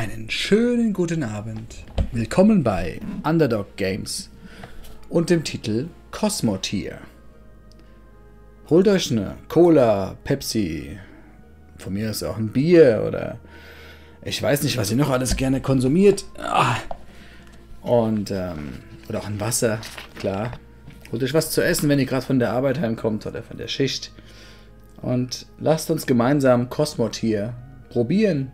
Einen schönen guten Abend. Willkommen bei Underdog Games und dem Titel Cosmotier. Holt euch eine Cola, Pepsi, von mir ist auch ein Bier oder ich weiß nicht, was ihr noch alles gerne konsumiert. Und, oder auch ein Wasser, klar. Holt euch was zu essen, wenn ihr gerade von der Arbeit heimkommt oder von der Schicht. Und lasst uns gemeinsam Cosmotier probieren.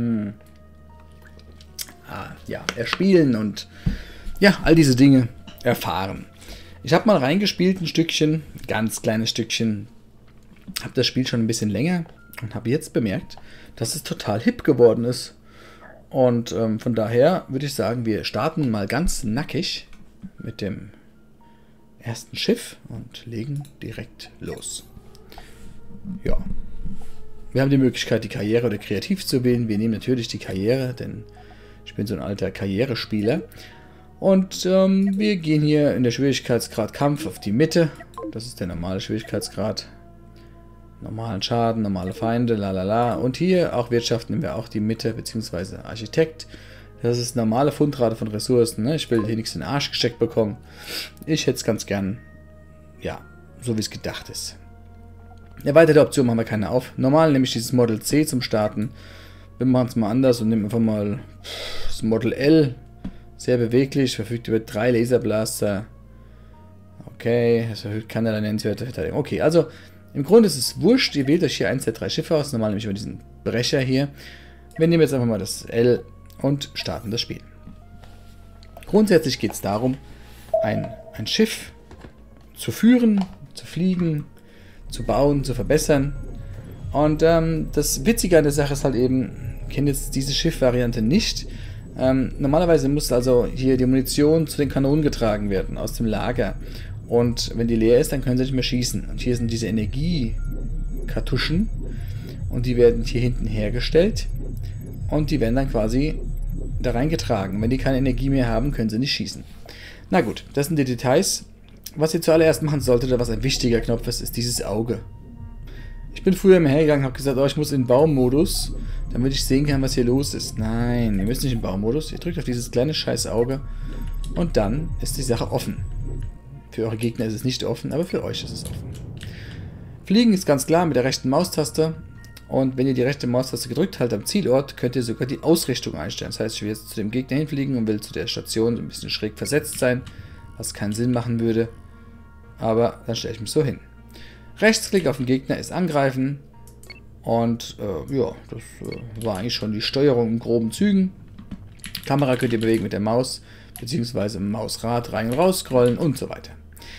Erspielen und ja, all diese Dinge erfahren. Ich habe mal reingespielt, ein Stückchen, ganz kleines Stückchen. Habe das Spiel schon ein bisschen länger und habe jetzt bemerkt, dass es total hip geworden ist. Und von daher würde ich sagen, wir starten mal ganz nackig mit dem ersten Schiff und legen direkt los. Ja. Wir haben die Möglichkeit, die Karriere oder kreativ zu wählen. Wir nehmen natürlich die Karriere, denn ich bin so ein alter Karrierespieler. Und wir gehen hier in der Schwierigkeitsgrad Kampf auf die Mitte. Das ist der normale Schwierigkeitsgrad. Normalen Schaden, normale Feinde, lalala. Und hier auch Wirtschaft nehmen wir auch die Mitte, beziehungsweise Architekt. Das ist normale Fundrate von Ressourcen. Ne? Ich will hier nichts in den Arsch gesteckt bekommen. Ich hätte es ganz gern, ja, so wie es gedacht ist. Erweiterte Option machen wir keine auf. Normal nehme ich dieses Model C zum Starten. Wir machen es mal anders und nehmen einfach mal das Model L. Sehr beweglich, verfügt über 3 Laserblaster. Okay, das erhöht keinerlei nennenswerte Verteidigung. Okay, also im Grunde ist es wurscht. Ihr wählt euch hier eins der 3 Schiffe aus. Normal nehme ich immer diesen Brecher hier. Wir nehmen jetzt einfach mal das L und starten das Spiel. Grundsätzlich geht es darum, ein Schiff zu führen, zu fliegen, zu bauen, zu verbessern. Und das Witzige an der Sache ist halt eben, ich kenne jetzt diese Schiffvariante nicht. Normalerweise muss also hier die Munition zu den Kanonen getragen werden, aus dem Lager. Und wenn die leer ist, dann können sie nicht mehr schießen. Und hier sind diese Energiekartuschen. Und die werden hier hinten hergestellt. Und die werden dann quasi da reingetragen. Wenn die keine Energie mehr haben, können sie nicht schießen. Na gut, das sind die Details. Was ihr zuallererst machen solltet, oder was ein wichtiger Knopf ist, ist dieses Auge. Ich bin früher immer hergegangen und habe gesagt, oh, ich muss in den Baumodus, damit ich sehen kann, was hier los ist. Nein, ihr müsst nicht in den Baumodus. Ihr drückt auf dieses kleine scheiß Auge und dann ist die Sache offen. Für eure Gegner ist es nicht offen, aber für euch ist es offen. Fliegen ist ganz klar mit der rechten Maustaste. Und wenn ihr die rechte Maustaste gedrückt haltet am Zielort, könnt ihr sogar die Ausrichtung einstellen. Das heißt, ich will jetzt zu dem Gegner hinfliegen und will zu der Station so ein bisschen schräg versetzt sein, was keinen Sinn machen würde. Aber dann stelle ich mich so hin. Rechtsklick auf den Gegner ist angreifen. Und ja, das war eigentlich schon die Steuerung in groben Zügen. Kamera könnt ihr bewegen mit der Maus, beziehungsweise im Mausrad rein und raus scrollen und so weiter.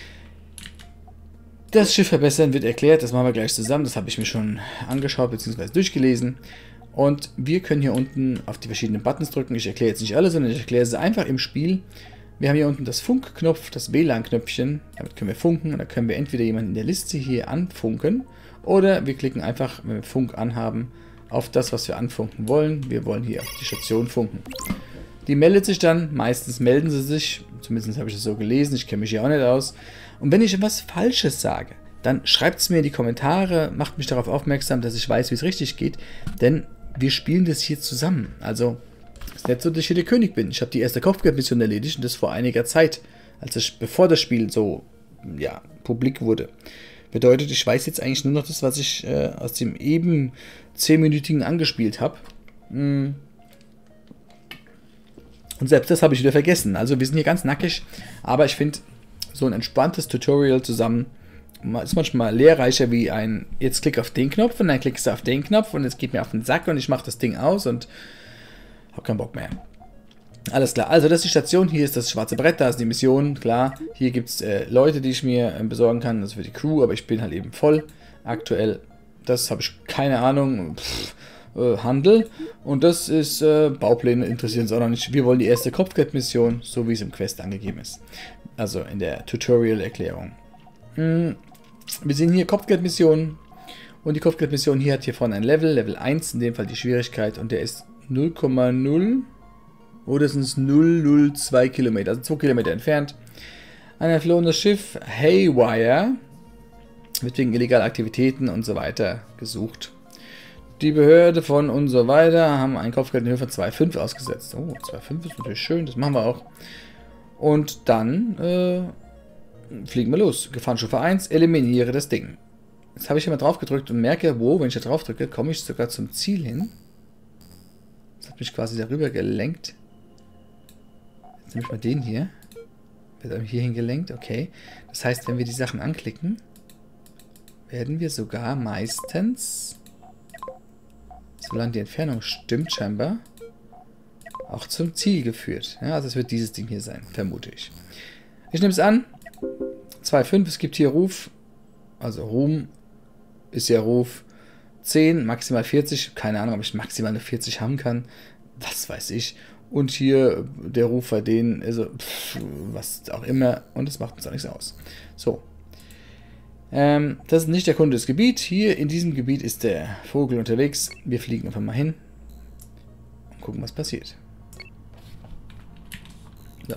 Das Schiff verbessern wird erklärt, das machen wir gleich zusammen. Das habe ich mir schon angeschaut, beziehungsweise durchgelesen. Und wir können hier unten auf die verschiedenen Buttons drücken. Ich erkläre jetzt nicht alle, sondern ich erkläre sie einfach im Spiel. Wir haben hier unten das Funkknopf, das WLAN-Knöpfchen. Damit können wir funken und dann können wir entweder jemanden in der Liste hier anfunken oder wir klicken einfach, wenn wir Funk anhaben, auf das, was wir anfunken wollen. Wir wollen hier auf die Station funken. Die meldet sich dann, meistens melden sie sich, zumindest habe ich das so gelesen, ich kenne mich hier auch nicht aus. Und wenn ich etwas Falsches sage, dann schreibt es mir in die Kommentare, macht mich darauf aufmerksam, dass ich weiß, wie es richtig geht, denn wir spielen das hier zusammen. Also es ist nicht so, dass ich hier der König bin. Ich habe die erste Kopfgeldmission erledigt und das vor einiger Zeit, bevor das Spiel so publik wurde. Bedeutet, ich weiß jetzt eigentlich nur noch das, was ich aus dem eben 10-minütigen angespielt habe. Und selbst das habe ich wieder vergessen. Also wir sind hier ganz nackig, aber ich finde, so ein entspanntes Tutorial zusammen ist manchmal lehrreicher wie ein, jetzt klick auf den Knopf und dann klickst du auf den Knopf und es geht mir auf den Sack und ich mache das Ding aus und habe keinen Bock mehr. Alles klar, also das ist die Station, hier ist das schwarze Brett, da ist die Mission, klar. Hier gibt es Leute, die ich mir besorgen kann, das ist für die Crew, aber ich bin halt eben voll aktuell. Das habe ich keine Ahnung, Handel und das ist Baupläne, interessieren uns auch noch nicht. Wir wollen die erste Kopfgeldmission, so wie es im Quest angegeben ist. Also in der Tutorial-Erklärung. Wir sehen hier Kopfgeldmissionen und die Kopfgeldmission hier hat hier vorne ein Level 1, in dem Fall die Schwierigkeit und der ist 0,0 oder sind es 002 Kilometer, also 2 Kilometer entfernt. Ein entflohenes Schiff, Haywire, wird wegen illegaler Aktivitäten und so weiter gesucht. die Behörde von und so weiter haben ein Kopfgeld in Höhe von 2,5 ausgesetzt. Oh, 2,5 ist natürlich schön, das machen wir auch. Und dann fliegen wir los. Gefahrenstufe 1, eliminiere das Ding. Jetzt habe ich immer drauf gedrückt und merke, wo, wenn ich da drauf drücke, komme ich sogar zum Ziel hin. Das hat mich quasi darüber gelenkt. Jetzt nehme ich mal den hier. Wird hier hingelenkt, okay. Das heißt, wenn wir die Sachen anklicken, werden wir sogar meistens, solange die Entfernung stimmt scheinbar, auch zum Ziel geführt. Ja, also es wird dieses Ding hier sein, vermute ich. Ich nehme es an. 2,5, es gibt hier Ruf. Also Ruhm ist ja Ruf. 10, maximal 40. Keine Ahnung, ob ich maximal eine 40 haben kann. Was weiß ich. Und hier der Ruf bei denen, also was auch immer. Und das macht uns auch nichts aus. So. Das ist nicht der Kunde des Gebiets. Hier in diesem Gebiet ist der Vogel unterwegs. Wir fliegen einfach mal hin. Und gucken, was passiert. So.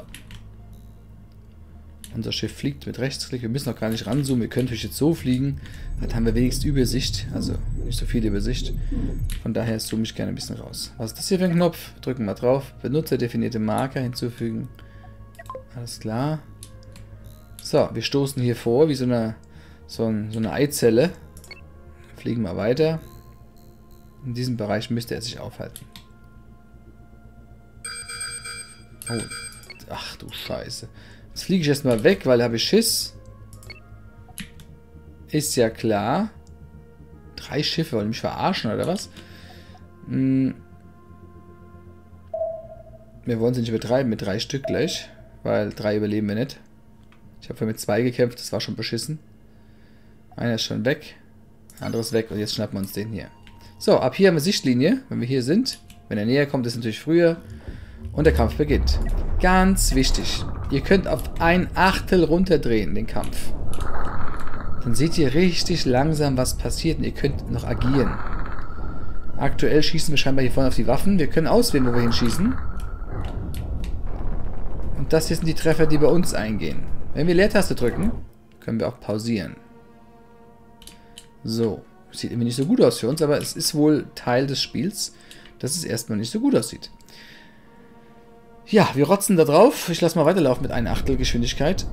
Unser Schiff fliegt mit Rechtsklick. Wir müssen noch gar nicht ranzoomen. Wir können natürlich jetzt so fliegen. Dann haben wir wenigstens Übersicht. Also nicht so viel Übersicht. Von daher zoome ich gerne ein bisschen raus. Was ist das hier für ein Knopf? Drücken wir drauf. Benutzerdefinierte Marker hinzufügen. Alles klar. So, wir stoßen hier vor wie so eine Eizelle. Fliegen wir weiter. In diesem Bereich müsste er sich aufhalten. Oh, ach du Scheiße. Jetzt fliege ich erstmal weg, weil da habe ich Schiss. Ist ja klar. 3 Schiffe, wollen mich verarschen oder was? Wir wollen sie nicht übertreiben mit 3 Stück gleich. Weil 3 überleben wir nicht. Ich habe vorhin mit 2 gekämpft, das war schon beschissen. Einer ist schon weg. Andere ist weg und jetzt schnappen wir uns den hier. So, ab hier haben wir Sichtlinie, wenn wir hier sind. Wenn er näher kommt, ist natürlich früher. Und der Kampf beginnt. Ganz wichtig. Ihr könnt auf 1/8 runterdrehen, den Kampf. Dann seht ihr richtig langsam, was passiert und ihr könnt noch agieren. Aktuell schießen wir scheinbar hier vorne auf die Waffen. Wir können auswählen, wo wir hinschießen. Und das hier sind die Treffer, die bei uns eingehen. Wenn wir Leertaste drücken, können wir auch pausieren. So. Sieht irgendwie nicht so gut aus für uns, aber es ist wohl Teil des Spiels, dass es erstmal nicht so gut aussieht. Ja, wir rotzen da drauf. Ich lasse mal weiterlaufen mit 1/8 Geschwindigkeit.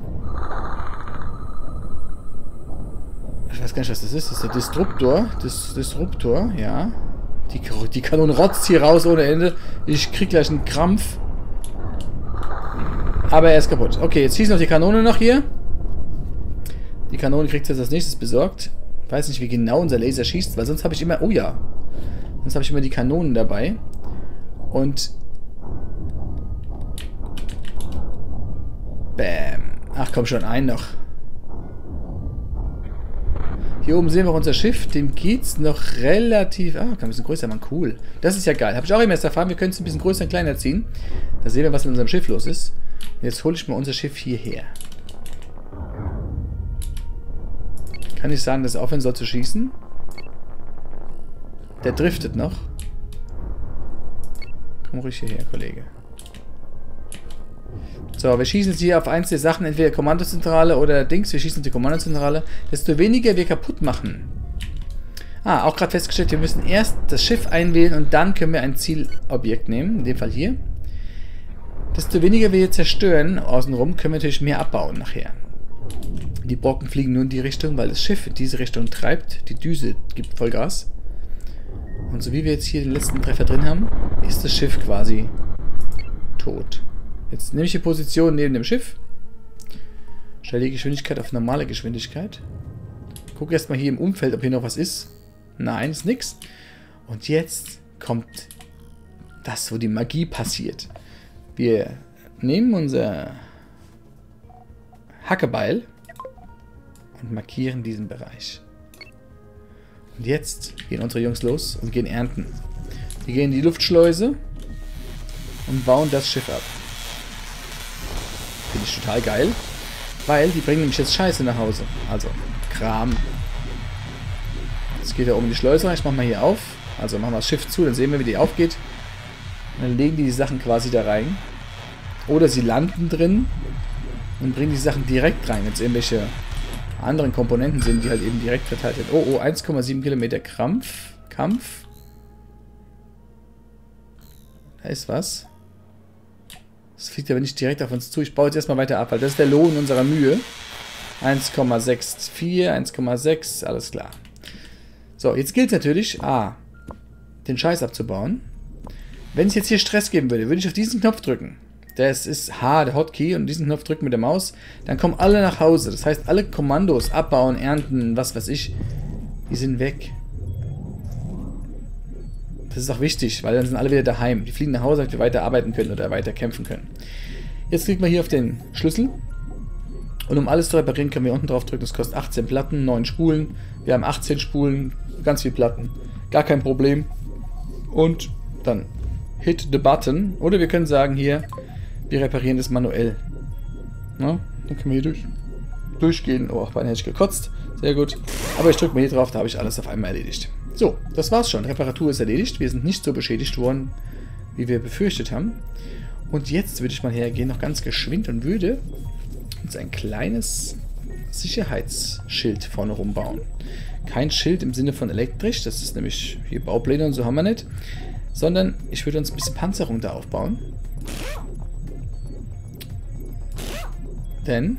Ich weiß gar nicht, was das ist. Das ist der Disruptor. Disruptor, ja. Die Kanone rotzt hier raus ohne Ende. Ich krieg gleich einen Krampf. Aber er ist kaputt. Okay, jetzt schießen noch die Kanone noch hier. Die Kanone kriegt jetzt als nächstes besorgt. Ich weiß nicht, wie genau unser Laser schießt, weil sonst habe ich immer... Oh ja. Sonst habe ich immer die Kanonen dabei. Und... Bam. Ach komm schon, einen noch. Hier oben sehen wir unser Schiff. Dem geht's noch relativ... Ah, kann ein bisschen größer machen. Cool. Das ist ja geil. Habe ich auch immer erst erfahren. Wir können es ein bisschen größer und kleiner ziehen. Da sehen wir, was mit unserem Schiff los ist. Jetzt hole ich mal unser Schiff hierher. Kann ich sagen, dass er aufhören soll zu schießen? Der driftet noch. Komm ruhig hierher, Kollege. So, wir schießen jetzt hier auf eins der Sachen, entweder Kommandozentrale oder Dings. Wir schießen auf die Kommandozentrale. Desto weniger wir kaputt machen. Ah, auch gerade festgestellt, wir müssen erst das Schiff einwählen und dann können wir ein Zielobjekt nehmen. In dem Fall hier. Desto weniger wir hier zerstören außenrum, können wir natürlich mehr abbauen nachher. Die Brocken fliegen nur in die Richtung, weil das Schiff in diese Richtung treibt. Die Düse gibt Vollgas. Und so wie wir jetzt hier den letzten Treffer drin haben, ist das Schiff quasi tot. Jetzt nehme ich die Position neben dem Schiff. Stelle die Geschwindigkeit auf normale Geschwindigkeit. Gucke erstmal hier im Umfeld, ob hier noch was ist. Nein, ist nichts. Und jetzt kommt das, wo die Magie passiert. Wir nehmen unser Hackebeil und markieren diesen Bereich. Und jetzt gehen unsere Jungs los und gehen ernten. Wir gehen in die Luftschleuse und bauen das Schiff ab. Finde ich total geil, weil die bringen nämlich jetzt Scheiße nach Hause. Also Kram. Jetzt geht er oben in die Schleuse rein. Ich mache mal hier auf. Also machen wir das Schiff zu, dann sehen wir, wie die aufgeht. Und dann legen die Sachen quasi da rein. Oder sie landen drin und bringen die Sachen direkt rein, wenn es irgendwelche anderen Komponenten sind, die halt eben direkt verteilt werden. Oh, 1,7 Kilometer Kampf. Da ist was. Das fliegt aber nicht direkt auf uns zu. Ich baue jetzt erstmal weiter ab, weil das ist der Lohn unserer Mühe. 1,64, 1,6, alles klar. So, jetzt gilt natürlich, den Scheiß abzubauen. Wenn es jetzt hier Stress geben würde, würde ich auf diesen Knopf drücken. Das ist H, der Hotkey, und diesen Knopf drücken mit der Maus. Dann kommen alle nach Hause. Das heißt, alle Kommandos, abbauen, ernten, was weiß ich, die sind weg. Das ist auch wichtig, weil dann sind alle wieder daheim. Die fliegen nach Hause, damit wir weiter arbeiten können oder weiter kämpfen können. Jetzt klicken wir hier auf den Schlüssel. Und um alles zu reparieren, können wir unten drauf drücken. Das kostet 18 Platten, 9 Spulen. Wir haben 18 Spulen, ganz viele Platten. Gar kein Problem. Und dann hit the button. Oder wir können sagen hier, wir reparieren das manuell. Na, dann können wir hier durchgehen. Oh, beinahe hätte ich gekotzt. Sehr gut. Aber ich drücke mal hier drauf, da habe ich alles auf einmal erledigt. So, das war's schon. Reparatur ist erledigt. Wir sind nicht so beschädigt worden, wie wir befürchtet haben. Und jetzt würde ich mal hergehen, noch ganz geschwind, und würde uns ein kleines Sicherheitsschild vorne rumbauen. Kein Schild im Sinne von elektrisch, das ist nämlich hier Baupläne und so haben wir nicht. Sondern ich würde uns ein bisschen Panzerung da aufbauen. Denn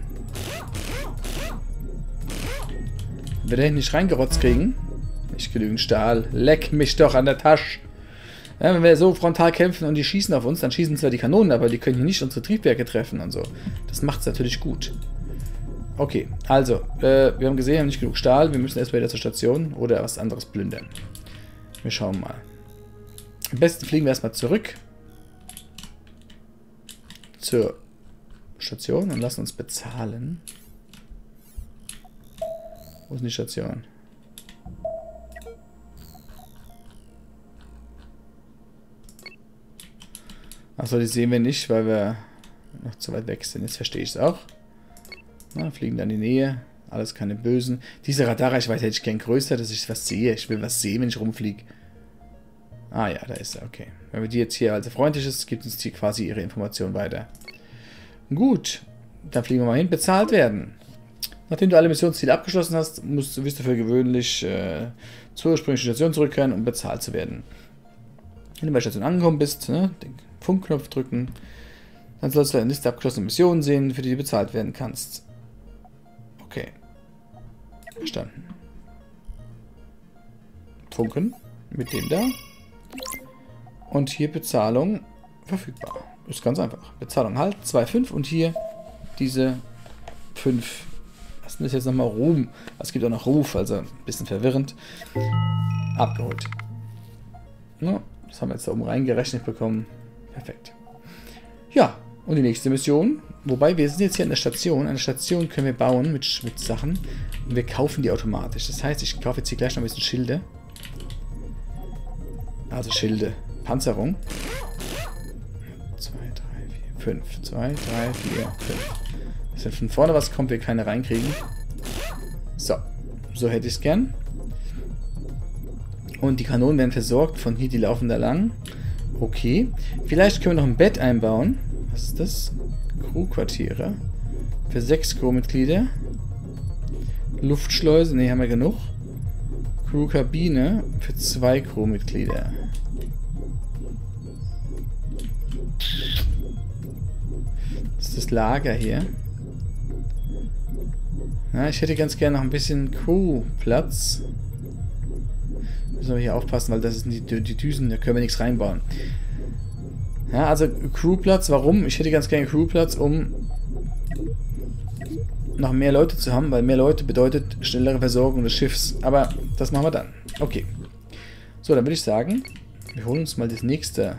wenn wir da hinten nicht reingerotzt kriegen, nicht genügend Stahl, leck mich doch an der Tasche. Ja, wenn wir so frontal kämpfen und die schießen auf uns, dann schießen zwar die Kanonen, aber die können hier nicht unsere Triebwerke treffen und so. Das macht es natürlich gut. Okay, also, wir haben gesehen, wir haben nicht genug Stahl. Wir müssen erstmal wieder zur Station oder was anderes plündern. Wir schauen mal. Am besten fliegen wir erstmal zurück zur Station und lassen uns bezahlen. Wo ist denn die Station? Achso, die sehen wir nicht, weil wir noch zu weit weg sind. Jetzt verstehe ich es auch. Na, fliegen dann in die Nähe. Alles keine Bösen. Diese Radarreichweite hätte ich gern größer, dass ich was sehe. Ich will was sehen, wenn ich rumfliege. Ah ja, da ist er. Okay. Wenn wir die jetzt hier also freundlich ist, gibt uns die quasi ihre Information weiter. Gut. Dann fliegen wir mal hin. Bezahlt werden. Nachdem du alle Missionsziele abgeschlossen hast, wirst du für gewöhnlich zur ursprünglichen Station zurückkehren, um bezahlt zu werden. Wenn du bei der Station angekommen bist, ne, den Funkknopf drücken, dann sollst du eine Liste abgeschlossener Missionen sehen, für die du bezahlt werden kannst. Okay. Verstanden. Funken mit dem da. Und hier Bezahlung verfügbar. Ist ganz einfach. Bezahlung halt 2,5 und hier diese 5. Was ist denn das jetzt nochmal? Ruhm. Es gibt auch noch Ruf, also ein bisschen verwirrend. Abgeholt. Ja, das haben wir jetzt da oben reingerechnet bekommen. Perfekt. Ja, und die nächste Mission. Wobei, wir sind jetzt hier an der Station. Eine Station können wir bauen mit Sachen. Und wir kaufen die automatisch. Das heißt, ich kaufe jetzt hier gleich noch ein bisschen Schilde. Also Schilde. Panzerung. 2, 3, 4, 5. 2, 3, 4, 5. Dass wenn von vorne was kommt, wir keine reinkriegen. So. So hätte ich es gern. Und die Kanonen werden versorgt. Von hier, die laufen da lang. Okay. Vielleicht können wir noch ein Bett einbauen. Was ist das? Crewquartiere. Für 6 Crewmitglieder. Luftschleuse. Ne, haben wir genug. Crewkabine für 2 Crewmitglieder. Das ist das Lager hier. Ja, ich hätte ganz gerne noch ein bisschen Crewplatz. Müssen wir hier aufpassen, weil das sind die Düsen, da können wir nichts reinbauen. Ja, also Crewplatz, warum? Ich hätte ganz gerne Crewplatz, um noch mehr Leute zu haben, weil mehr Leute bedeutet schnellere Versorgung des Schiffs. Aber das machen wir dann. Okay. So, dann würde ich sagen, wir holen uns mal das nächste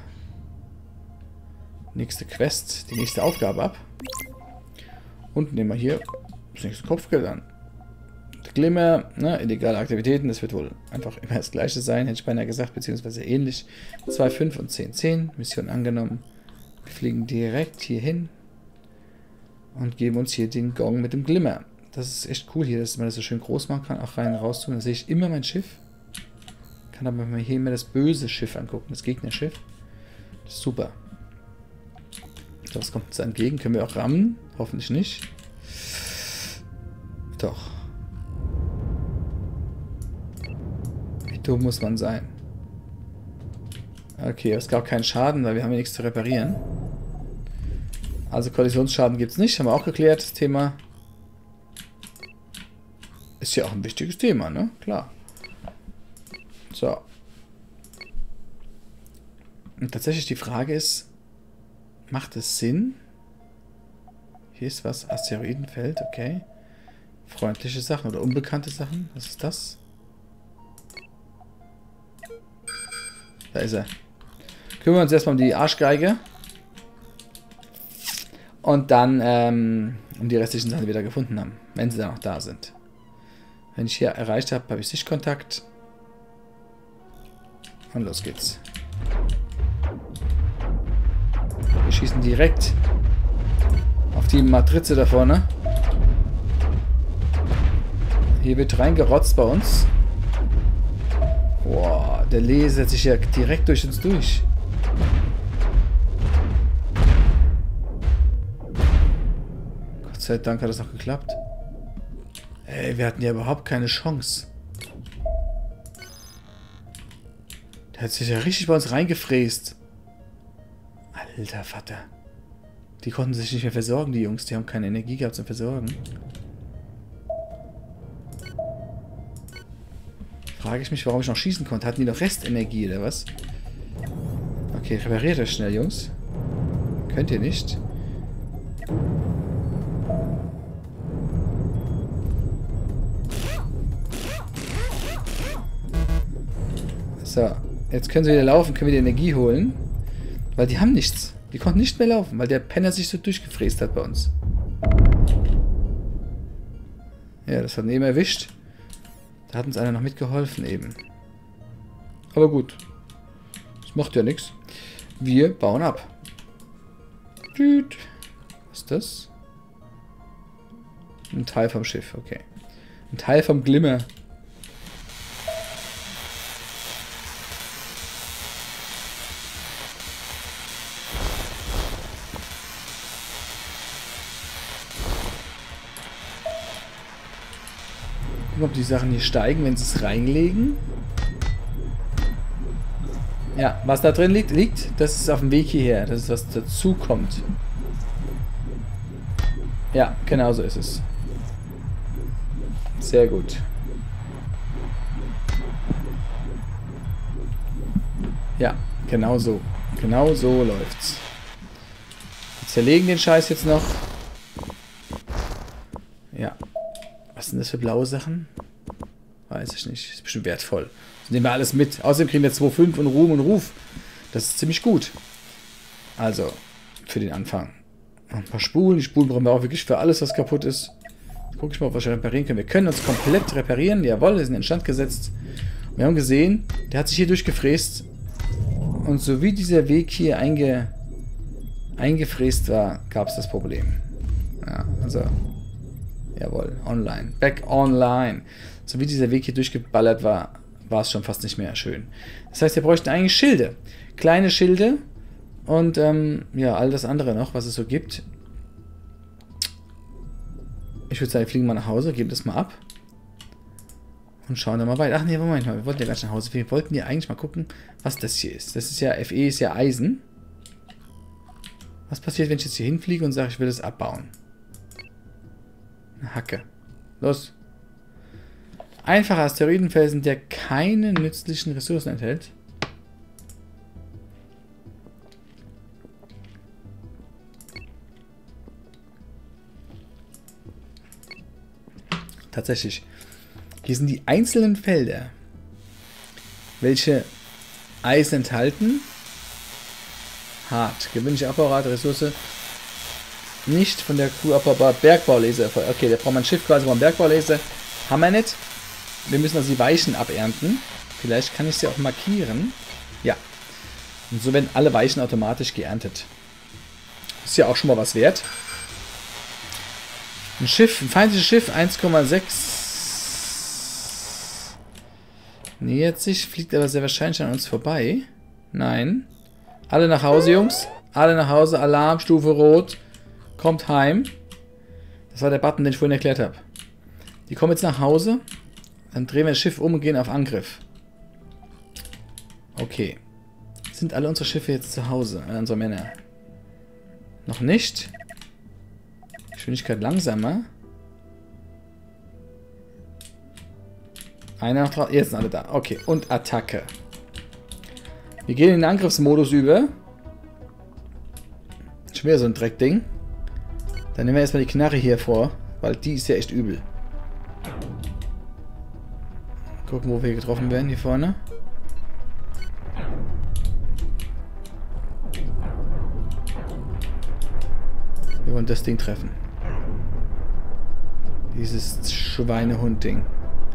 Quest, die nächste Aufgabe ab. Und nehmen wir hier das nächste Kopfgeld an. Der Glimmer, ne, illegale Aktivitäten, das wird wohl einfach immer das gleiche sein, hätte ich beinahe gesagt, beziehungsweise ähnlich. 2,5 und 10,10, Mission angenommen. Wir fliegen direkt hier hin und geben uns hier den Gong mit dem Glimmer. Das ist echt cool hier, dass man das so schön groß machen kann, auch rein und raus tun. Dann sehe ich immer mein Schiff. Kann aber mal hier immer das böse Schiff angucken, das Gegnerschiff. Das ist super. So, was kommt uns entgegen? Können wir auch rammen? Hoffentlich nicht. Doch. Wie dumm muss man sein? Okay, es gab keinen Schaden, weil wir haben ja nichts zu reparieren. Also Kollisionsschaden gibt es nicht, haben wir auch geklärt, das Thema. Ist ja auch ein wichtiges Thema, ne? Klar. So. Und tatsächlich die Frage ist, macht es Sinn? Hier ist was, Asteroidenfeld, okay. Freundliche Sachen oder unbekannte Sachen, was ist das? Da ist er. Kümmern wir uns erstmal um die Arschgeige. Und dann um die restlichen Sachen, die wir da gefunden haben. Wenn sie dann noch da sind. Wenn ich hier erreicht habe, habe ich Sichtkontakt. Und los geht's. Wir schießen direkt auf die Matrize da vorne. Hier wird reingerotzt bei uns. Boah, der Lee setzt sich ja direkt durch uns durch. Gott sei Dank hat das noch geklappt. Ey, wir hatten ja überhaupt keine Chance. Der hat sich ja richtig bei uns reingefräst. Alter Vater. Die konnten sich nicht mehr versorgen, die Jungs. Die haben keine Energie gehabt zum Versorgen. Frage ich mich, warum ich noch schießen konnte. Hatten die noch Restenergie oder was? Okay, repariert euch schnell, Jungs. Könnt ihr nicht. So, jetzt können sie wieder laufen, können wir die Energie holen. Weil die haben nichts. Die konnten nicht mehr laufen, weil der Penner sich so durchgefräst hat bei uns. Ja, das hat ihn eben erwischt. Da hat uns einer noch mitgeholfen eben. Aber gut. Das macht ja nichts. Wir bauen ab. Düt. Was ist das? Ein Teil vom Schiff, okay. Ein Teil vom Glimmer. Gucken, ob die Sachen hier steigen, wenn sie es reinlegen. Ja, was da drin liegt, das ist auf dem Weg hierher. Das ist, was dazu kommt. Ja, genau so ist es. Sehr gut. Ja, genau so. Genau so läuft's. Wir zerlegen den Scheiß jetzt noch. Ja. Was sind das für blaue Sachen? Weiß ich nicht. Ist bestimmt wertvoll. Das nehmen wir alles mit. Außerdem kriegen wir 2,5 und Ruhm und Ruf. Das ist ziemlich gut. Also, für den Anfang. Noch ein paar Spulen. Die Spulen brauchen wir auch wirklich für alles, was kaputt ist. Jetzt gucke ich mal, was wir reparieren können. Wir können uns komplett reparieren. Jawohl, wir sind in Stand gesetzt. Wir haben gesehen, der hat sich hier durchgefräst. Und so wie dieser Weg hier eingefräst war, gab es das Problem. Ja, also... Jawohl, online. Back online. So wie dieser Weg hier durchgeballert war, war es schon fast nicht mehr schön. Das heißt, wir bräuchten eigentlich Schilde. Kleine Schilde und ja, all das andere noch, was es so gibt. Ich würde sagen, wir fliegen mal nach Hause, geben das mal ab. Und schauen dann mal weiter. Ach nee, Moment mal, wir wollten ja gar nicht nach Hause. Wir wollten ja eigentlich mal gucken, was das hier ist. Das ist ja, Fe ist ja Eisen. Was passiert, wenn ich jetzt hier hinfliege und sage, ich will das abbauen? Hacke. Los. Einfacher Asteroidenfelsen, der keine nützlichen Ressourcen enthält. Tatsächlich. Hier sind die einzelnen Felder, welche Eisen enthalten. Hart. Gewöhnliche Abbaurat, Ressource. Nicht von der Crew abbaubar. Bergbaulaser. Okay, da braucht man ein Schiff quasi vom Bergbaulaser. Haben wir nicht. Wir müssen also die Weichen abernten. Vielleicht kann ich sie auch markieren. Ja. Und so werden alle Weichen automatisch geerntet. Ist ja auch schon mal was wert. Ein Schiff, ein feindliches Schiff, 1,6. Nähert sich, fliegt aber sehr wahrscheinlich an uns vorbei. Nein. Alle nach Hause, Jungs. Alle nach Hause. Alarm, Stufe Rot. Kommt heim. Das war der Button, den ich vorhin erklärt habe. Die kommen jetzt nach Hause. Dann drehen wir das Schiff um und gehen auf Angriff. Okay. Sind Sind alle unsere Schiffe jetzt zu Hause? Unsere Männer? Noch nicht. Geschwindigkeit langsamer. Einer noch drauf. Jetzt sind alle da. Okay, und Attacke. Wir gehen in den Angriffsmodus über. Schon wieder so ein Dreckding. Dann nehmen wir erstmal die Knarre hier vor, weil die ist ja echt übel. Gucken, wo wir getroffen werden, hier vorne. Wir wollen das Ding treffen. Dieses Schweinehund-Ding.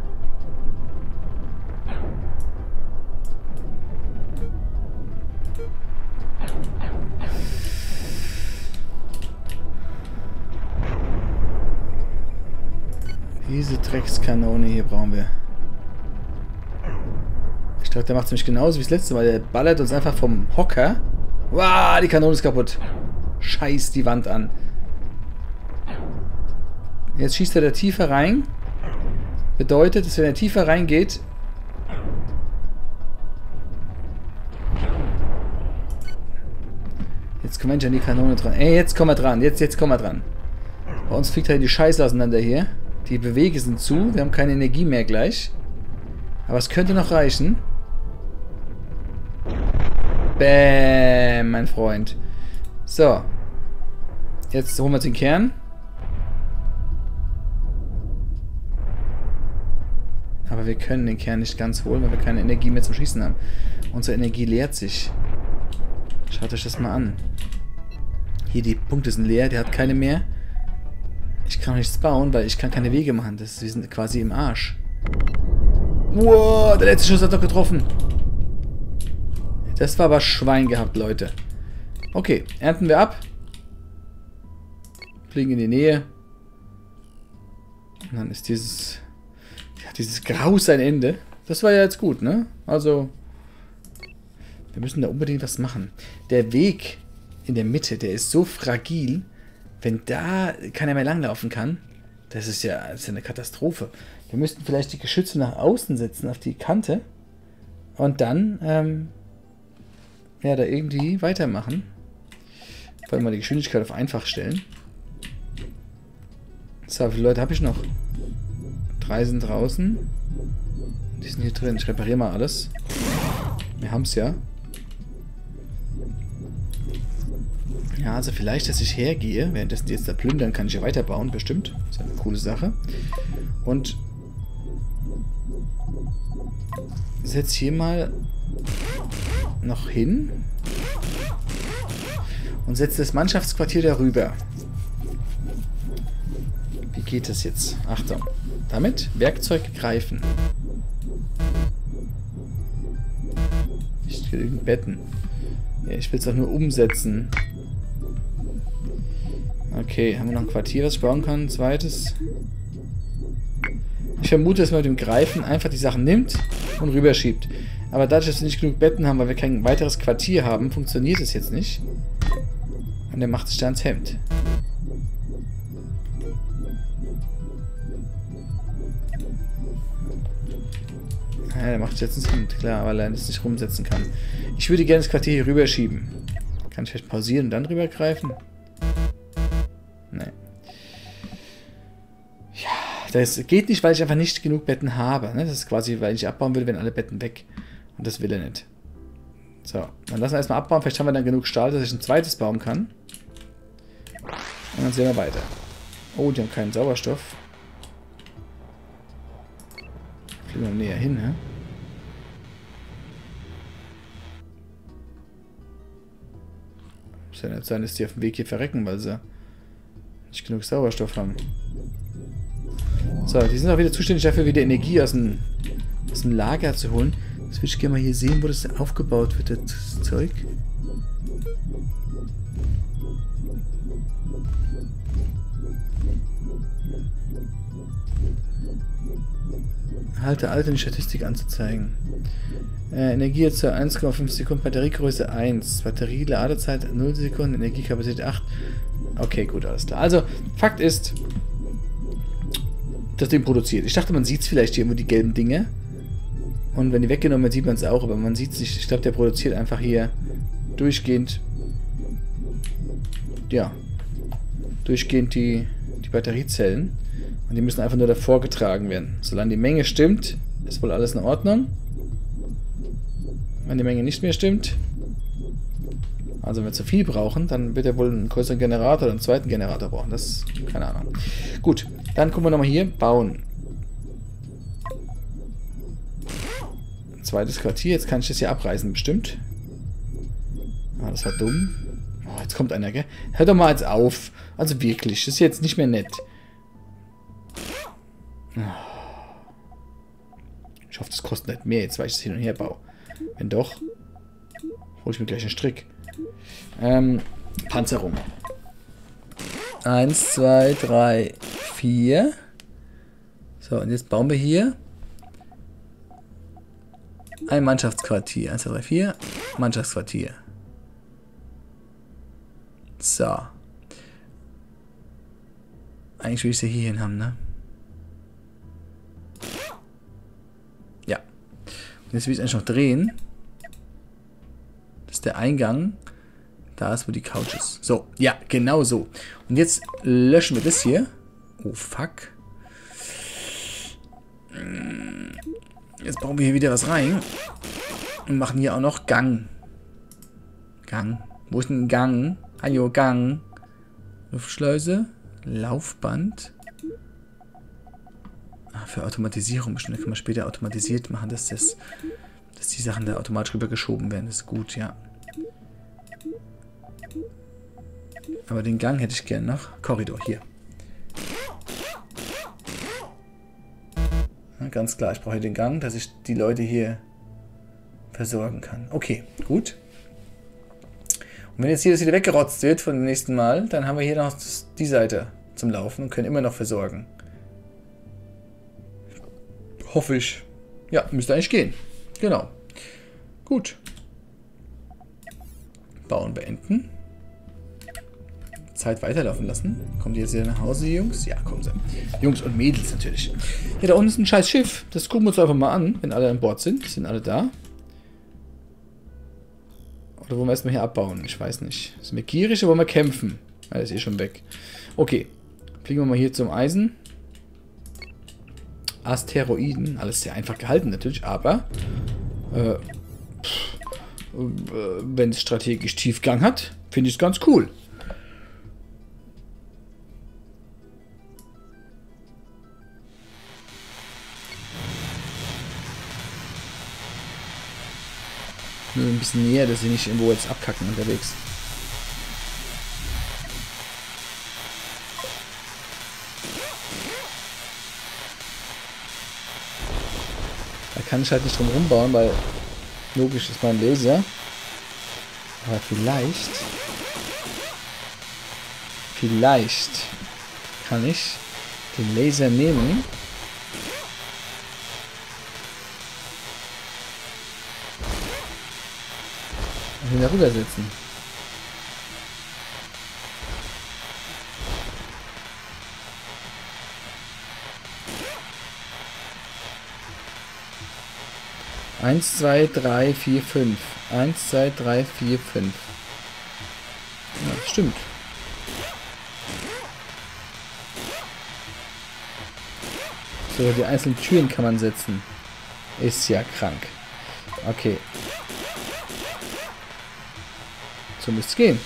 Diese Dreckskanone hier brauchen wir. Ich dachte, der macht es nämlich genauso wie das letzte Mal. Der ballert uns einfach vom Hocker. Wow, die Kanone ist kaputt. Scheiß die Wand an. Jetzt schießt er da tiefer rein. Bedeutet, dass wenn er tiefer reingeht... Jetzt kommen wir nicht an die Kanone dran. Ey, jetzt kommen wir dran. Jetzt kommen wir dran. Bei uns fliegt halt die Scheiße auseinander hier. Die Bewege sind zu. Wir haben keine Energie mehr gleich. Aber es könnte noch reichen. Bäm, mein Freund. So. Jetzt holen wir uns den Kern. Aber wir können den Kern nicht ganz holen, weil wir keine Energie mehr zum Schießen haben. Unsere Energie leert sich. Schaut euch das mal an. Hier, die Punkte sind leer. Der hat keine mehr. Ich kann nichts bauen, weil ich kann keine Wege machen. Wir sind quasi im Arsch. Wow, der letzte Schuss hat doch getroffen. Das war aber Schwein gehabt, Leute. Okay, ernten wir ab. Fliegen in die Nähe. Und dann ist dieses Graus ein Ende. Das war ja jetzt gut, ne? Also, wir müssen da unbedingt was machen. Der Weg in der Mitte, der ist so fragil, wenn da keiner mehr langlaufen kann, das ist ja eine Katastrophe. Wir müssten vielleicht die Geschütze nach außen setzen, auf die Kante. Und dann, ja, da irgendwie weitermachen. Wollen wir mal die Geschwindigkeit auf einfach stellen. So, wie viele Leute habe ich noch? 3 sind draußen. Die sind hier drin. Ich repariere mal alles. Wir haben es ja. Ja, also vielleicht, dass ich hergehe. Währenddessen die jetzt da plündern, kann ich ja weiterbauen, bestimmt. Das ist eine coole Sache. Und setze hier mal noch hin. Und setze das Mannschaftsquartier darüber. Wie geht das jetzt? Achtung. Damit Werkzeug greifen. Nicht genügend Betten. Ja, ich will es auch nur umsetzen. Okay, haben wir noch ein Quartier, was ich bauen kann? Ein zweites. Ich vermute, dass man mit dem Greifen einfach die Sachen nimmt und rüberschiebt. Aber dadurch, dass wir nicht genug Betten haben, weil wir kein weiteres Quartier haben, funktioniert es jetzt nicht. Und er macht sich da ins Hemd. Ja, der macht sich jetzt ins Hemd, klar, weil er das nicht rumsetzen kann. Ich würde gerne das Quartier hier rüberschieben. Kann ich vielleicht pausieren und dann rübergreifen? Nee. Ja, das geht nicht, weil ich einfach nicht genug Betten habe. Ne? Das ist quasi, weil ich abbauen will, wenn alle Betten weg. Und das will er nicht. So, dann lassen wir erstmal abbauen. Vielleicht haben wir dann genug Stahl, dass ich ein zweites bauen kann. Und dann sehen wir weiter. Oh, die haben keinen Sauerstoff. Fliegen wir näher hin, ne? Muss ja nicht sein, dass die auf dem Weg hier verrecken, weil sie nicht genug Sauerstoff haben. So, die sind auch wieder zuständig dafür, wieder Energie aus dem Lager zu holen. Das würde ich gerne mal hier sehen, wo das aufgebaut wird, das Zeug. Halte Alt, um die Statistik anzuzeigen. Energie zu 1,5 Sekunden, Batteriegröße 1, Batterieladezeit 0 Sekunden, Energiekapazität 8. Okay, gut, alles klar. Also, Fakt ist, das Ding produziert. Ich dachte, man sieht es vielleicht hier irgendwo, die gelben Dinge. Und wenn die weggenommen wird, sieht man es auch, aber man sieht es nicht. Ich glaube, der produziert einfach hier durchgehend, ja, durchgehend die Batteriezellen. Und die müssen einfach nur davor getragen werden. Solange die Menge stimmt, ist wohl alles in Ordnung. Wenn die Menge nicht mehr stimmt, also wenn wir zu viel brauchen, dann wird er wohl einen größeren Generator oder einen zweiten Generator brauchen. Das, keine Ahnung. Gut, dann gucken wir nochmal hier. Bauen. Zweites Quartier. Jetzt kann ich das hier abreißen, bestimmt. Ah, das war dumm. Oh, jetzt kommt einer, gell? Hör doch mal jetzt auf. Also wirklich, das ist jetzt nicht mehr nett. Ich hoffe, das kostet nicht mehr, jetzt weil ich das hin und her baue. Wenn doch, hole ich mir gleich einen Strick. Panzerung. 1, 2, 3, 4. So, und jetzt bauen wir hier ein Mannschaftsquartier. 1, 2, 3, 4. Mannschaftsquartier. So. Eigentlich will ich sie hier hin haben, ne? Ja. Und jetzt will ich eigentlich noch drehen. Das ist der Eingang. Da ist, wo die Couch ist. So, ja, genau so. Und jetzt löschen wir das hier. Oh, fuck. Jetzt bauen wir hier wieder was rein. Und machen hier auch noch Gang. Gang. Wo ist denn ein Gang? Hallo, Gang. Luftschleuse. Laufband. Ah, für Automatisierung bestimmt. Da kann man später automatisiert machen, dass die Sachen da automatisch rübergeschoben werden. Das ist gut, ja. Aber den Gang hätte ich gerne noch. Korridor, hier. Ja, ganz klar, ich brauche hier den Gang, dass ich die Leute hier versorgen kann. Okay, gut. Und wenn jetzt hier das wieder weggerotzt wird von dem nächsten Mal, dann haben wir hier noch die Seite zum Laufen und können immer noch versorgen. Hoffe ich. Ja, müsste eigentlich gehen. Genau. Gut. Bauen beenden. Zeit weiterlaufen lassen. Kommt ihr jetzt wieder nach Hause, Jungs? Ja, kommen sie. Jungs und Mädels natürlich. Ja, da unten ist ein scheiß Schiff. Das gucken wir uns einfach mal an, wenn alle an Bord sind. Sind alle da? Oder wollen wir erstmal hier abbauen? Ich weiß nicht. Sind wir gierig oder wollen wir kämpfen? Ja, ist eh schon weg. Okay. Fliegen wir mal hier zum Eisen. Asteroiden. Alles sehr einfach gehalten natürlich, aber wenn es strategisch Tiefgang hat, finde ich es ganz cool. Nur ein bisschen näher, dass sie nicht irgendwo jetzt abkacken unterwegs. Da kann ich halt nicht drum rumbauen, weil logisch ist mein Laser. Aber vielleicht kann ich den Laser nehmen und ihn darüber setzen. Eins, zwei, drei, vier, fünf. 1, 2, 3, 4, 5. Ja, stimmt. So, die einzelnen Türen kann man setzen. Ist ja krank. Okay. So müsste es gehen.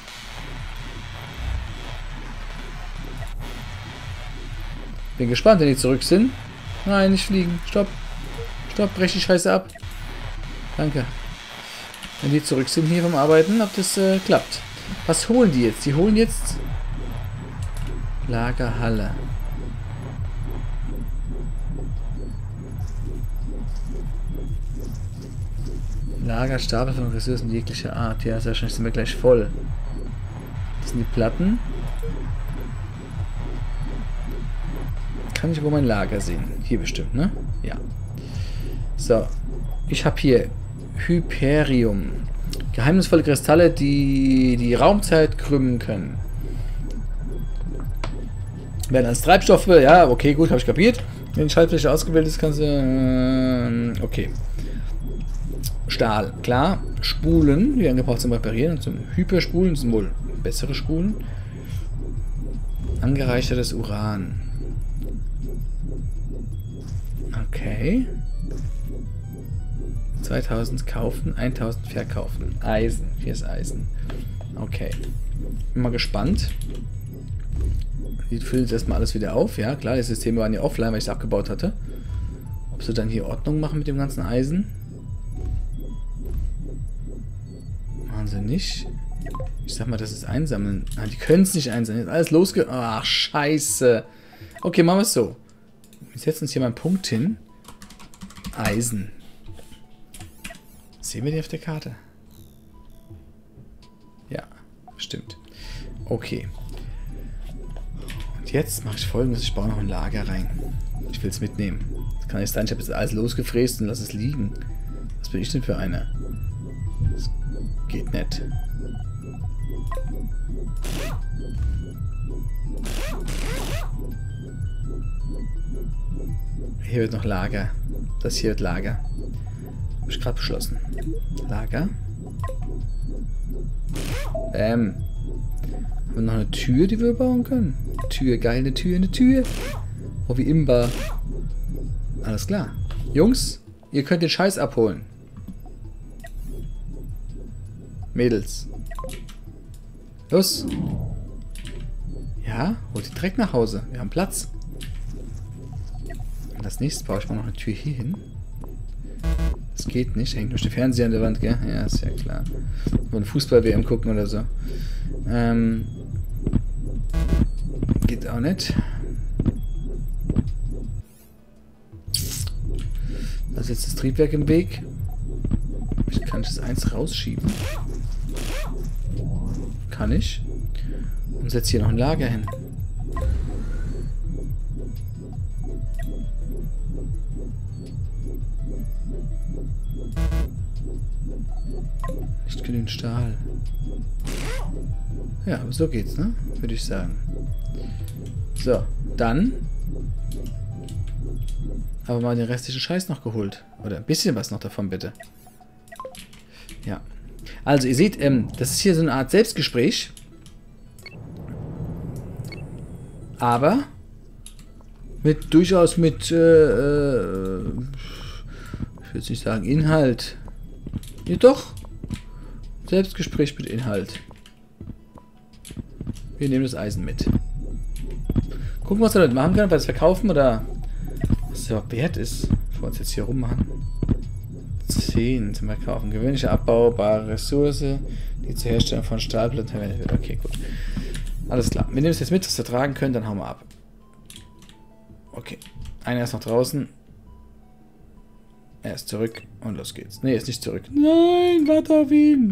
Bin gespannt, wenn die zurück sind. Nein, nicht fliegen. Stopp. Stopp, brech die Scheiße ab. Danke. Wenn die zurück sind hier vom Arbeiten, ob das klappt. Was holen die jetzt? Die holen jetzt Lagerhalle. Lagerstapel von Ressourcen jeglicher Art. Ja, sehr wahrscheinlich sind wir gleich voll. Das sind die Platten. Kann ich wohl mein Lager sehen? Hier bestimmt, ne? Ja. So. Ich habe hier Hyperium. Geheimnisvolle Kristalle, die die Raumzeit krümmen können. Werden als Treibstoffe, ja, okay, gut, habe ich kapiert. Wenn die Schaltfläche ausgewählt ist, kannst du... okay. Stahl, klar. Spulen, die angebraucht zum Reparieren und zum Hyperspulen sind wohl bessere Spulen. Angereichertes Uran. Okay. 2000 kaufen, 1000 verkaufen. Eisen, hier ist Eisen. Okay. Bin mal gespannt. Die füllen jetzt erstmal alles wieder auf. Ja, klar, die Systeme waren ja offline, weil ich es abgebaut hatte. Ob sie dann hier Ordnung machen mit dem ganzen Eisen? Machen sie nicht. Ich sag mal, das ist einsammeln. Ah, die können es nicht einsammeln. Jetzt alles losge... Ach, scheiße. Okay, machen wir es so. Wir setzen uns hier mal einen Punkt hin. Eisen. Sehen wir die auf der Karte? Ja, stimmt. Okay. Und jetzt mache ich Folgendes. Ich baue noch ein Lager rein. Ich will es mitnehmen. Das kann nicht sein, ich habe jetzt alles losgefräst und lasse es liegen. Was bin ich denn für einer? Das geht nicht. Hier wird noch Lager. Das hier wird Lager. Habe ich gerade beschlossen. Lager. Haben wir noch eine Tür, die wir bauen können? Tür, geil, eine Tür, eine Tür. Oh, wie Imba. Alles klar. Jungs, ihr könnt den Scheiß abholen. Mädels. Los. Ja, holt den Dreck nach Hause. Wir haben Platz. Und als nächstes baue ich mal noch eine Tür hier hin. Das geht nicht. Hängt nur der Fernseher an der Wand, gell? Ja, ist ja klar. Oder eine Fußball-WM gucken oder so. Geht auch nicht. Da ist jetzt das Triebwerk im Weg. Kann ich das eins rausschieben? Kann ich. Und setze hier noch ein Lager hin. Nicht genügend Stahl. Ja, aber so geht's, ne? Würde ich sagen. So, dann. Aber mal den restlichen Scheiß noch geholt. Oder ein bisschen was noch davon, bitte. Ja. Also, ihr seht, das ist hier so eine Art Selbstgespräch. Aber durchaus mit, ich will jetzt nicht sagen Inhalt. Ja, doch. Selbstgespräch mit Inhalt. Wir nehmen das Eisen mit. Gucken, was wir damit machen können, ob wir das verkaufen oder was es überhaupt wert ist. Bevor wir uns jetzt hier rummachen. 10 zum Verkaufen. Gewöhnliche abbaubare Ressource, die zur Herstellung von Stahlplatten verwendet wird. Okay, gut. Alles klar. Wir nehmen es jetzt mit, was wir tragen können, dann hauen wir ab. Okay. Einer ist noch draußen. Er ist zurück und los geht's. Ne, er ist nicht zurück. Nein, warte auf ihn.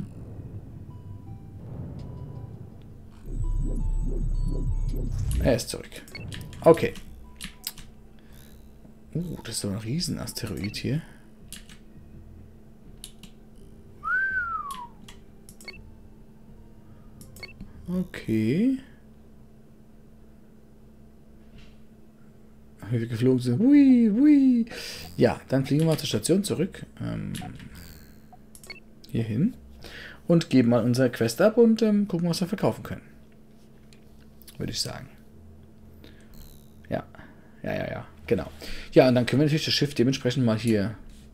Er ist zurück. Okay. Das ist so ein Riesenasteroid hier. Okay. Wie wir geflogen sind. Hui, hui. Ja, dann fliegen wir mal zur Station zurück. Hier hin. Und geben mal unsere Quest ab und gucken, was wir verkaufen können. Würde ich sagen. Ja. Ja. Genau. Ja, und dann können wir natürlich das Schiff dementsprechend mal hier,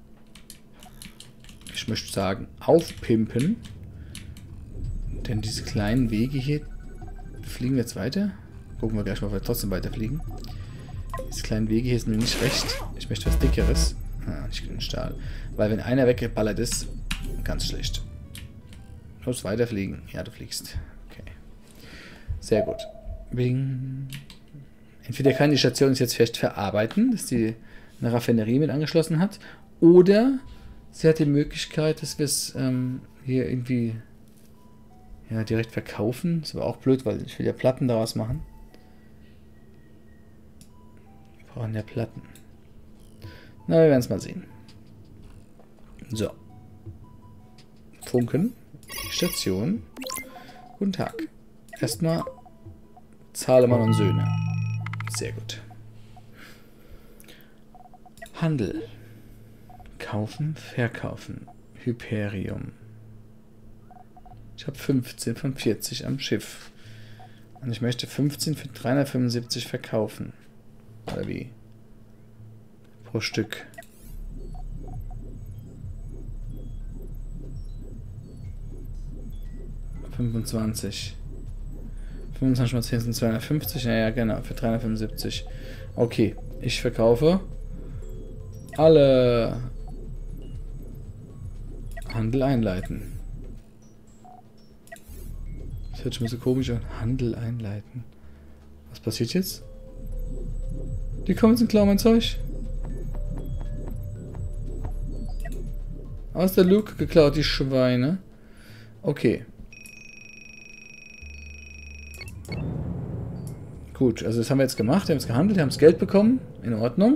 ich möchte sagen, aufpimpen. Denn diese kleinen Wege hier, fliegen wir jetzt weiter? Gucken wir gleich mal, ob wir trotzdem weiterfliegen. Diese kleinen Wege hier sind mir nicht recht. Ich möchte was Dickeres. Nicht genug Stahl. Weil wenn einer weggeballert ist, ganz schlecht. Los, weiterfliegen. Ja, du fliegst. Okay. Sehr gut. Bing. Entweder kann die Station es jetzt vielleicht verarbeiten, dass sie eine Raffinerie mit angeschlossen hat, oder sie hat die Möglichkeit, dass wir es hier irgendwie direkt verkaufen. Das war auch blöd, weil ich will ja Platten daraus machen. Wir brauchen ja Platten. Na, wir werden es mal sehen. So. Funken. Station. Guten Tag. Erstmal Zahlemann und Söhne. Sehr gut. Handel. Kaufen, verkaufen. Hyperium. Ich habe 15 von 40 am Schiff. Und ich möchte 15 für 375 verkaufen. Oder wie? Pro Stück. $25. 25 mal 10 sind 250. Ja, genau, für 375. Okay, ich verkaufe alle. Handel einleiten. Das hört schon mal so komisch an. Handel einleiten. Was passiert jetzt? Die kommen jetzt und klauen mein Zeug. Aus der Luke geklaut, die Schweine. Okay. Gut, also das haben wir jetzt gemacht. Wir haben es gehandelt, wir haben das Geld bekommen. In Ordnung.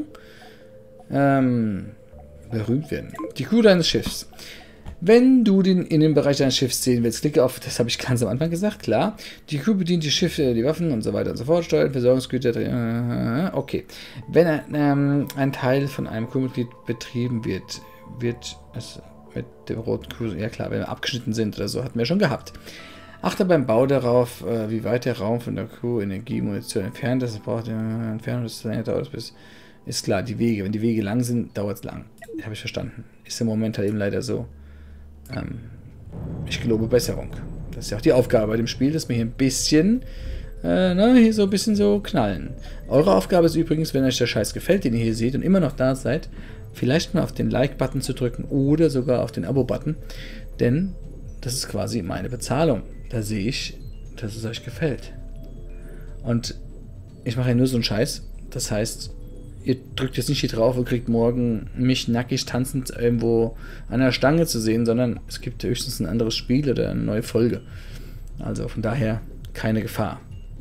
Berühmt werden. Die Crew deines Schiffs. Wenn du den Innenbereich deines Schiffs sehen willst, klicke auf, das habe ich ganz am Anfang gesagt, klar. Die Crew bedient die Schiffe, die Waffen und so weiter und so fort, Steuern, Versorgungsgüter, okay. Wenn ein Teil von einem Crewmitglied betrieben wird es mit dem roten Crew, ja klar, wenn wir abgeschnitten sind oder so, hatten wir schon gehabt. Achte beim Bau darauf, wie weit der Raum von der Crew Energie, Munition entfernt ist. Es braucht eine Entfernung, das dauert bis, ist klar, die Wege, wenn die Wege lang sind, dauert es lang. Habe ich verstanden. Ist im Moment halt eben leider so. Ich gelobe Besserung. Das ist ja auch die Aufgabe bei dem Spiel, dass wir hier ein bisschen, hier so ein bisschen so knallen. Eure Aufgabe ist übrigens, wenn euch der Scheiß gefällt, den ihr hier seht und immer noch da seid, vielleicht mal auf den Like-Button zu drücken oder sogar auf den Abo-Button, denn das ist quasi meine Bezahlung. Da sehe ich, dass es euch gefällt. Und ich mache ja nur so einen Scheiß, das heißt, ihr drückt jetzt nicht hier drauf und kriegt morgen mich nackig tanzend irgendwo an der Stange zu sehen, sondern es gibt höchstens ein anderes Spiel oder eine neue Folge. Also von daher keine Gefahr.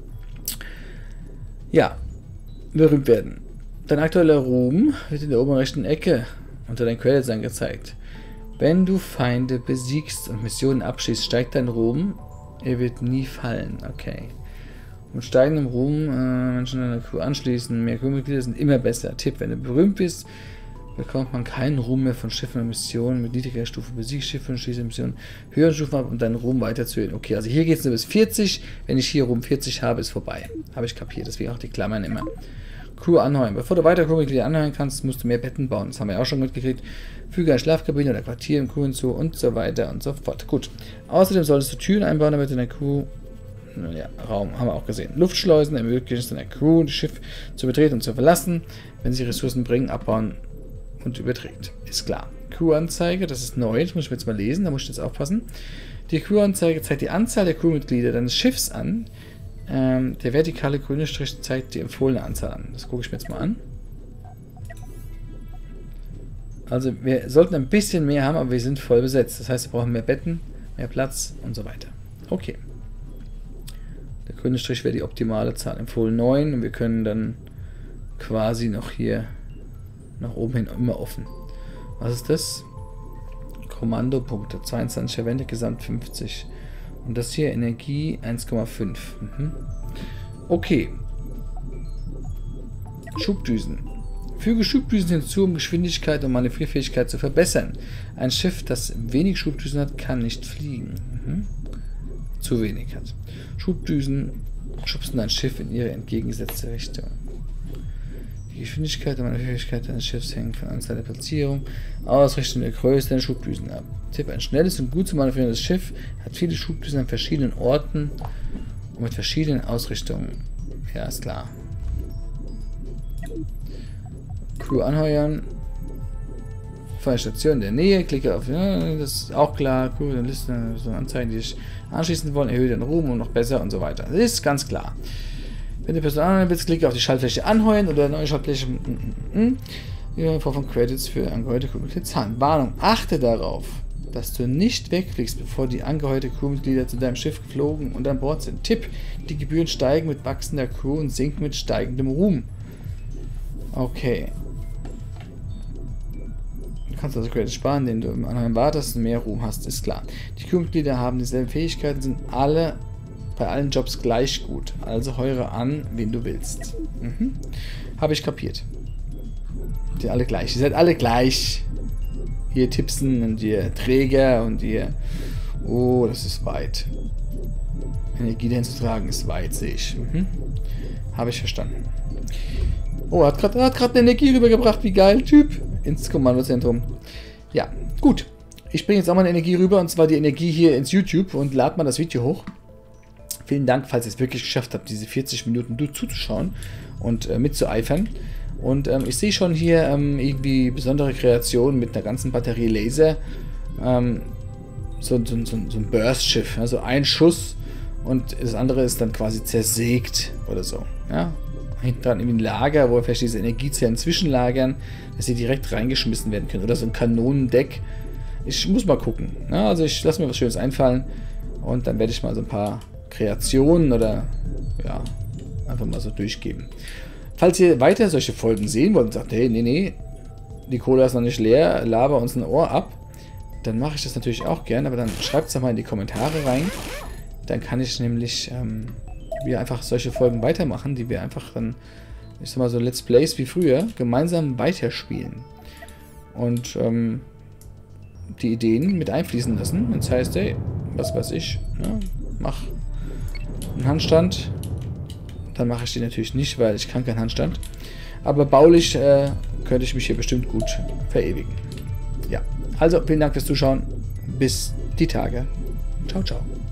Ja, berühmt werden. Dein aktueller Ruhm wird in der oberen rechten Ecke unter deinen Credits angezeigt. Wenn du Feinde besiegst und Missionen abschließt, steigt dein Ruhm. Er wird nie fallen. Okay. Mit steigendem Ruhm Menschen in der Crew anschließen. Mehr Crewmitglieder sind immer besser. Tipp: Wenn du berühmt bist, bekommt man keinen Ruhm mehr von Schiffen und Missionen. Mit niedriger Stufe besiegst Schiffe und schließt Missionen höheren Stufen ab, um deinen Ruhm weiter zu erhöhen. Okay, also hier geht es nur bis 40. Wenn ich hier Ruhm 40 habe, ist vorbei. Habe ich kapiert. Deswegen auch die Klammern immer. Crew anheuern. Bevor du weiter Crewmitglieder anheuern kannst, musst du mehr Betten bauen. Das haben wir auch schon mitgekriegt. Füge eine Schlafkabine oder Quartier im Crew hinzu und so weiter und so fort. Gut. Außerdem solltest du Türen einbauen, damit in der Crew ja, Raum, haben wir auch gesehen. Luftschleusen ermöglichen es der Crew, das Schiff zu betreten und zu verlassen, wenn sie Ressourcen bringen, abbauen und überträgt. Ist klar. Crew-Anzeige, das ist neu, das muss ich mir jetzt mal lesen, da muss ich jetzt aufpassen. Die Crew-Anzeige zeigt die Anzahl der Crewmitglieder deines Schiffs an. Der vertikale grüne Strich zeigt die empfohlene Anzahl an. Das gucke ich mir jetzt mal an. Also wir sollten ein bisschen mehr haben, aber wir sind voll besetzt. Das heißt, wir brauchen mehr Betten, mehr Platz und so weiter. Okay. Der grüne Strich wäre die optimale Zahl. Empfohlen 9 und wir können dann quasi noch hier nach oben hin immer offen. Was ist das? Kommandopunkte 22 verwendet, Gesamt 50. Und das hier Energie 1,5. Okay. Schubdüsen. Füge Schubdüsen hinzu, um Geschwindigkeit und Manövrierfähigkeit zu verbessern. Ein Schiff, das wenig Schubdüsen hat, kann nicht fliegen. Zu wenig hat. Schubdüsen schubsen ein Schiff in ihre entgegengesetzte Richtung. Die Geschwindigkeit und Manövrierfähigkeit eines Schiffs hängt von Anzahl der Platzierung, Ausrichtung der Größe der Schubdüsen ab. Tipp: Ein schnelles und gut zu manövrierendes Schiff hat viele Schubdüsen an verschiedenen Orten und mit verschiedenen Ausrichtungen. Ja, ist klar. Crew anheuern. Von der Station in der Nähe, klicke auf, ja, das ist auch klar. Crew, dann Liste, so Anzeigen, die sich anschließen wollen, erhöht den Ruhm und noch besser und so weiter. Das ist ganz klar. Wenn du Person anheuern willst, klicke auf die Schaltfläche anheuern oder neue Schaltfläche. In Form von Credits für angeheuerte Crewmitglieder zahlen. Warnung: Achte darauf, dass du nicht wegfliegst, bevor die angeheuerte Crewmitglieder zu deinem Schiff geflogen und an Bord sind. Tipp: Die Gebühren steigen mit wachsender Crew und sinken mit steigendem Ruhm. Okay. Du kannst also Credits sparen, indem du im Anheuern wartest und mehr Ruhm hast, ist klar. Die Crewmitglieder haben dieselben Fähigkeiten, sind alle bei allen Jobs gleich gut. Also heure an, wen du willst. Habe ich kapiert. Die alle gleich. Ihr seid alle gleich. Ihr Tippsen und ihr Träger und ihr... Oh, das ist weit. Energie dahin zu tragen ist weit, sehe ich. Habe ich verstanden. Oh, hat gerade Energie rübergebracht. Wie geil, Typ. Ins Kommandozentrum. Ja, gut. Ich bringe jetzt auch mal eine Energie rüber, und zwar die Energie hier ins YouTube und lade mal das Video hoch. Vielen Dank, falls ihr es wirklich geschafft habt, diese 40 Minuten zuzuschauen und mitzueifern. Und ich sehe schon hier irgendwie besondere Kreationen mit einer ganzen Batterie Laser. So ein Burst-Schiff, also ein Schuss und das andere ist dann quasi zersägt oder so. Ja? Hinten dran irgendwie ein Lager, wo vielleicht diese Energiezellen zwischenlagern, dass sie direkt reingeschmissen werden können. Oder so ein Kanonendeck. Ich muss mal gucken. Ja? Also ich lasse mir was Schönes einfallen und dann werde ich mal so ein paar Kreationen oder ja, einfach mal so durchgeben. Falls ihr weiter solche Folgen sehen wollt und sagt, hey, nee, die Cola ist noch nicht leer, laber uns ein Ohr ab, dann mache ich das natürlich auch gerne, aber dann schreibt es doch mal in die Kommentare rein. Dann kann ich nämlich wir einfach solche Folgen weitermachen, die wir einfach dann, ich sag mal so Let's Plays wie früher, gemeinsam weiterspielen. Und die Ideen mit einfließen lassen. Das heißt, ey, was weiß ich, ne, mach einen Handstand. Dann mache ich den natürlich nicht, weil ich kann keinen Handstand. Aber baulich könnte ich mich hier bestimmt gut verewigen. Ja, also vielen Dank fürs Zuschauen. Bis die Tage. Ciao, ciao.